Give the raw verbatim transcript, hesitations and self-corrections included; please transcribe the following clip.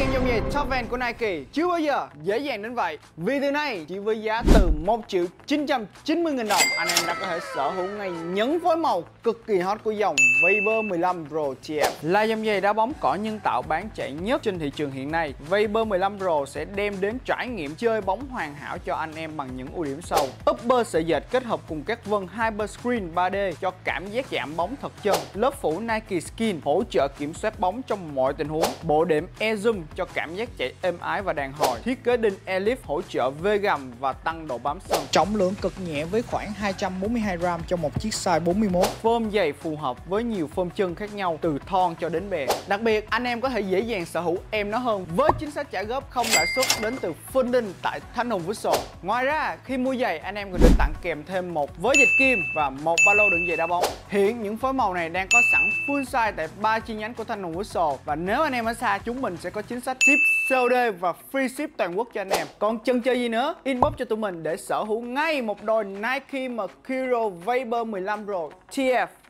Hiện dòng giày top van của Nike chưa bao giờ dễ dàng đến vậy. Vì từ nay chỉ với giá từ một triệu chín trăm chín mươi nghìn đồng, anh em đã có thể sở hữu ngay những phối màu cực kỳ hot của dòng Vapor mười lăm Pro tê ép. Là dòng giày đá bóng cỏ nhân tạo bán chạy nhất trên thị trường hiện nay, Vapor mười lăm Pro sẽ đem đến trải nghiệm chơi bóng hoàn hảo cho anh em bằng những ưu điểm sau: upper sợi dệt kết hợp cùng các vân Hyper Screen ba D cho cảm giác chạm bóng thật chân, lớp phủ Nike Skin hỗ trợ kiểm soát bóng trong mọi tình huống, bộ đệm Air Zoom cho cảm giác chạy êm ái và đàn hồi, thiết kế đinh Elif hỗ trợ vê gầm và tăng độ bám sân, trọng lượng cực nhẹ với khoảng hai trăm bốn mươi hai gram cho một chiếc size bốn mươi mốt. Phơm giày phù hợp với nhiều phơm chân khác nhau từ thon cho đến bè. Đặc biệt anh em có thể dễ dàng sở hữu em nó hơn với chính sách trả góp không lãi suất đến từ Funding tại Thanh Hùng Visual. Ngoài ra khi mua giày anh em còn được tặng kèm thêm một vớ dịch kim và một ba lô đựng giày đá bóng. Hiện những phối màu này đang có sẵn full size tại ba chi nhánh của Thanh Hùng Visual, và nếu anh em ở xa chúng mình sẽ có chính sách ship xê ô đê và free ship toàn quốc cho anh em. Còn chần chờ gì nữa, inbox cho tụi mình để sở hữu ngay một đôi Nike Mercurial Vapor mười lăm Pro tê ép.